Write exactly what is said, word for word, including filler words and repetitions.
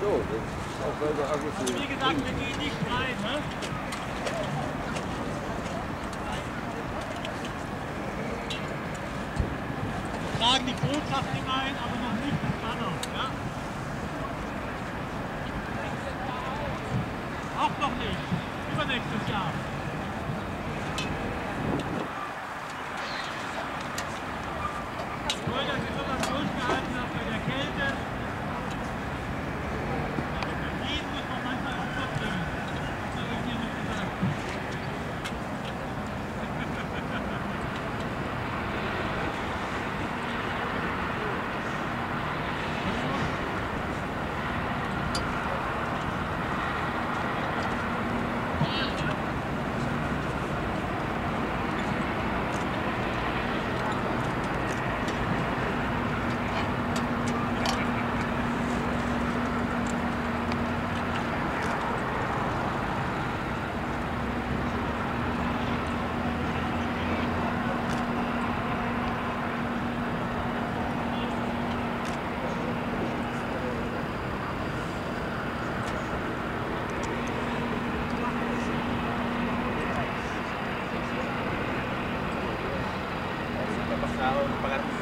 so, das ist auch weil wir alles so. Wie gesagt, wir gehen nicht rein, ne? Wir tragen die Botschaft hinein, aber noch nicht das Banner, ja? Auch noch nicht. Übernächstes Jahr. Toll, dass ihr so was durchgehalten habt bei der Kälte. Aber Berlin muss man manchmal auch verbringen. Das hat irgendjemand gesagt. Tapos na ako, pangat